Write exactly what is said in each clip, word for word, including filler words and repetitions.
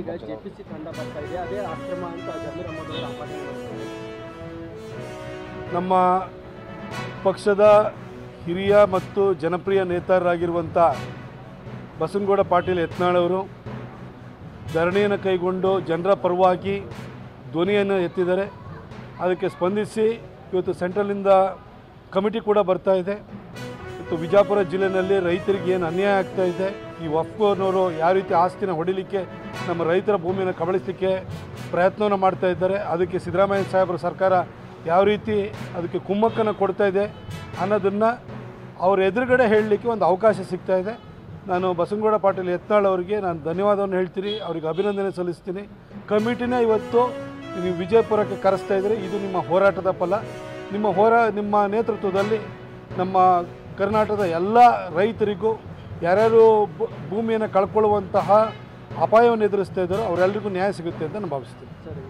ನಮ್ಮ ಪಕ್ಷದ ಹಿರಿಯ ಮತ್ತು ಜನಪ್ರಿಯ ನೇತಾರರಾಗಿರುವಂಥ ಬಸನಗೌಡ ಪಾಟೀಲ್ ಯತ್ನಾಳ್ ಅವರು ಧರಣಿಯನ್ನು ಕೈಗೊಂಡು ಜನರ ಪರವಾಗಿ ಧ್ವನಿಯನ್ನು ಎತ್ತಿದ್ದಾರೆ. ಅದಕ್ಕೆ ಸ್ಪಂದಿಸಿ ಇವತ್ತು ಸೆಂಟ್ರಲಿಂದ ಕಮಿಟಿ ಕೂಡ ಬರ್ತಾ ಇದೆ. ಇವತ್ತು ವಿಜಯಪುರ ಜಿಲ್ಲೆಯಲ್ಲಿ ರೈತರಿಗೆ ಏನು ಅನ್ಯಾಯ ಆಗ್ತಾ ಇದೆ, ಈ ವಫ್ಕೋನವರು ಯಾವ ರೀತಿ ಆಸ್ತಿನ ಹೊಡಿಲಿಕ್ಕೆ ನಮ್ಮ ರೈತರ ಭೂಮಿಯನ್ನು ಕಬಳಿಸಲಿಕ್ಕೆ ಪ್ರಯತ್ನವನ್ನು ಮಾಡ್ತಾ ಇದ್ದಾರೆ, ಅದಕ್ಕೆ ಸಿದ್ದರಾಮಯ್ಯ ಸಾಹೇಬರ ಸರ್ಕಾರ ಯಾವ ರೀತಿ ಅದಕ್ಕೆ ಕುಮ್ಮಕ್ಕನ್ನು ಕೊಡ್ತಾ ಇದೆ ಅನ್ನೋದನ್ನು ಅವ್ರ ಎದುರುಗಡೆ ಹೇಳಲಿಕ್ಕೆ ಒಂದು ಅವಕಾಶ ಸಿಗ್ತಾ ಇದೆ. ನಾನು ಬಸನಗೌಡ ಪಾಟೀಲ್ ಯತ್ನಾಳ್ ಅವರಿಗೆ ನಾನು ಧನ್ಯವಾದವನ್ನು ಹೇಳ್ತೀನಿ, ಅವರಿಗೆ ಅಭಿನಂದನೆ ಸಲ್ಲಿಸ್ತೀನಿ. ಕಮಿಟಿನೇ ಇವತ್ತು ನೀವು ವಿಜಯಪುರಕ್ಕೆ ಕರೆಸ್ತಾ ಇದ್ದೀರಿ, ಇದು ನಿಮ್ಮ ಹೋರಾಟದ ಫಲ. ನಿಮ್ಮ ಹೋರಾ ನಿಮ್ಮ ನೇತೃತ್ವದಲ್ಲಿ ನಮ್ಮ ಕರ್ನಾಟಕದ ಎಲ್ಲ ರೈತರಿಗೂ ಯಾರ್ಯಾರು ಭೂಮಿಯನ್ನು ಕಳ್ಕೊಳ್ಳುವಂತಹ ಅಪಾಯವನ್ನು ಎದುರಿಸ್ತಾ ಇದ್ದಾರೋ ಅವರೆಲ್ಲರಿಗೂ ನ್ಯಾಯ ಸಿಗುತ್ತೆ ಅಂತ ನಾನು ಭಾವಿಸ್ತೀನಿ.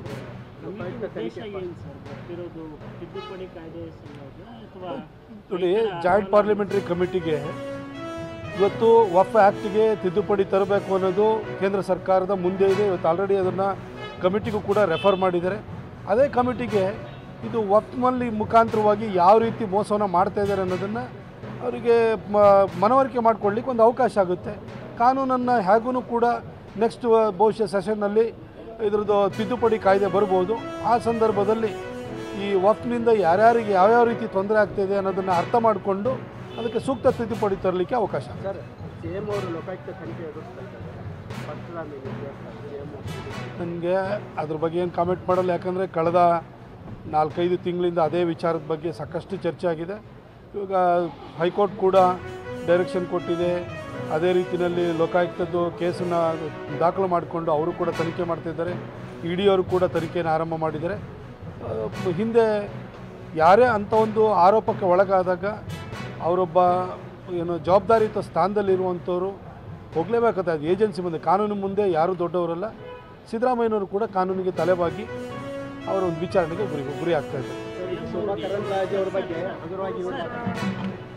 ನೋಡಿ, ಜಾಯಿಂಟ್ ಪಾರ್ಲಿಮೆಂಟರಿ ಕಮಿಟಿಗೆ ಇವತ್ತು ವಫ್ ಆ್ಯಕ್ಟಿಗೆ ತಿದ್ದುಪಡಿ ತರಬೇಕು ಅನ್ನೋದು ಕೇಂದ್ರ ಸರ್ಕಾರದ ಮುಂದೆ ಇದೆ. ಇವತ್ತು ಆಲ್ರೆಡಿ ಅದನ್ನು ಕಮಿಟಿಗೂ ಕೂಡ ರೆಫರ್ ಮಾಡಿದ್ದಾರೆ. ಅದೇ ಕಮಿಟಿಗೆ ಇದು ವಫ್ನಲ್ಲಿ ಮುಖಾಂತರವಾಗಿ ಯಾವ ರೀತಿ ಮೋಸವನ್ನು ಮಾಡ್ತಾ ಇದ್ದಾರೆ ಅನ್ನೋದನ್ನು ಅವರಿಗೆ ಮನವರಿಕೆ ಮಾಡಿಕೊಳ್ಳಿಕ್ಕೆ ಒಂದು ಅವಕಾಶ ಆಗುತ್ತೆ. ಕಾನೂನನ್ನು ಹೇಗೂ ಕೂಡ ನೆಕ್ಸ್ಟ್ ಬಹುಶಃ ಸೆಷನ್ನಲ್ಲಿ ಇದರದ್ದು ತಿದ್ದುಪಡಿ ಕಾಯ್ದೆ ಬರ್ಬೋದು. ಆ ಸಂದರ್ಭದಲ್ಲಿ ಈ ವಫ್ನಿಂದ ಯಾರ್ಯಾರಿಗೆ ಯಾವ್ಯಾವ ರೀತಿ ತೊಂದರೆ ಆಗ್ತಾಯಿದೆ ಅನ್ನೋದನ್ನು ಅರ್ಥ ಮಾಡಿಕೊಂಡು ಅದಕ್ಕೆ ಸೂಕ್ತ ತಿದ್ದುಪಡಿ ತರಲಿಕ್ಕೆ ಅವಕಾಶ. ನನಗೆ ಅದ್ರ ಬಗ್ಗೆ ಏನು ಕಾಮೆಂಟ್ ಮಾಡಲ್ಲ, ಯಾಕಂದರೆ ಕಳೆದ ನಾಲ್ಕೈದು ತಿಂಗಳಿಂದ ಅದೇ ವಿಚಾರದ ಬಗ್ಗೆ ಸಾಕಷ್ಟು ಚರ್ಚೆ ಆಗಿದೆ. ಇವಾಗ ಹೈಕೋರ್ಟ್ ಕೂಡ ಡೈರೆಕ್ಷನ್ ಕೊಟ್ಟಿದೆ, ಅದೇ ರೀತಿಯಲ್ಲಿ ಲೋಕಾಯುಕ್ತದ್ದು ಕೇಸನ್ನು ದಾಖಲು ಮಾಡಿಕೊಂಡು ಅವರು ಕೂಡ ತನಿಖೆ ಮಾಡ್ತಿದ್ದಾರೆ. ಇ ಡಿ ಅವರು ಕೂಡ ತನಿಖೆಯನ್ನು ಆರಂಭ ಮಾಡಿದ್ದಾರೆ. ಹಿಂದೆ ಯಾರೇ ಅಂಥ ಒಂದು ಆರೋಪಕ್ಕೆ ಒಳಗಾದಾಗ ಅವರೊಬ್ಬ ಏನು ಜವಾಬ್ದಾರಿಯುತ ಸ್ಥಾನದಲ್ಲಿರುವಂಥವ್ರು ಹೋಗಲೇಬೇಕಾದ ಅದು ಏಜೆನ್ಸಿ ಮುಂದೆ, ಕಾನೂನು ಮುಂದೆ ಯಾರೂ ದೊಡ್ಡವರಲ್ಲ. ಸಿದ್ದರಾಮಯ್ಯನವರು ಕೂಡ ಕಾನೂನಿಗೆ ತಲೆಬಾಗಿ ಅವರ ಒಂದು ವಿಚಾರಣೆಗೆ ಗುರಿ ಗುರಿ ಆಗ್ತಾ ಇದ್ದಾರೆ.